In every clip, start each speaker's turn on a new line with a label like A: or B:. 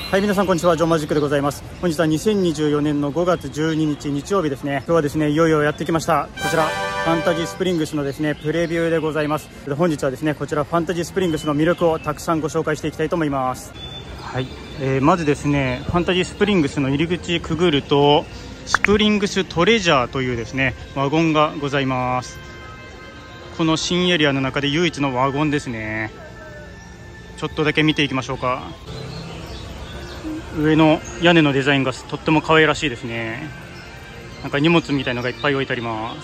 A: はい、皆さんこんにちは。ジョンマジックでございます。本日は2024年の5月12日日曜日ですね。今日はですね、いよいよやってきました。こちらファンタジースプリングスのですねプレビューでございます。本日はですねこちらファンタジースプリングスの魅力をたくさんご紹介していきたいと思います。はい、まずですねファンタジースプリングスの入り口くぐるとスプリングストレジャーというですねワゴンがございます。この新エリアの中で唯一のワゴンですね。ちょっとだけ見ていきましょうか。上の屋根のデザインがとっても可愛らしいですね。なんか荷物みたいのがいっぱい置いてあります。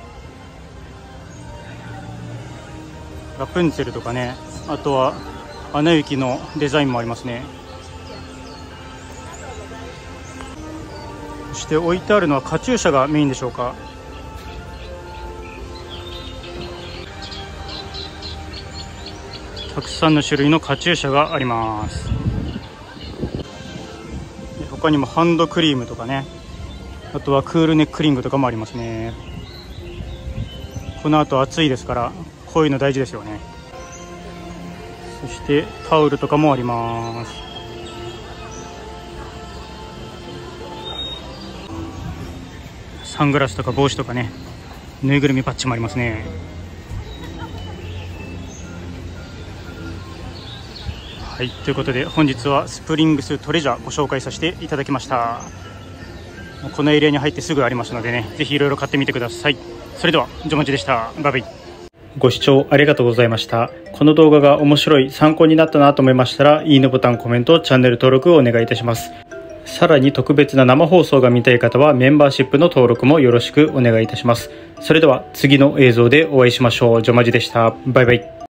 A: ラプンツェルとかね、あとはアナ雪のデザインもありますね。そして置いてあるのはカチューシャがメインでしょうか。たくさんの種類のカチューシャがあります。他にもハンドクリームとかね、あとはクールネックリングとかもありますね。この後暑いですからこういうの大事ですよね。そしてタオルとかもあります。サングラスとか帽子とかね、ぬいぐるみパッチもありますね。はい、ということで本日はスプリングストレジャーご紹介させていただきました。このエリアに入ってすぐありますのでね、ぜひいろいろ買ってみてください。それではジョマジでした。バイバイ。ご視聴ありがとうございました。この動画が面白い、参考になったなと思いましたらいいねボタン、コメント、チャンネル登録をお願いいたします。さらに特別な生放送が見たい方はメンバーシップの登録もよろしくお願いいたします。それでは次の映像でお会いしましょう。ジョマジでした。バイバイ。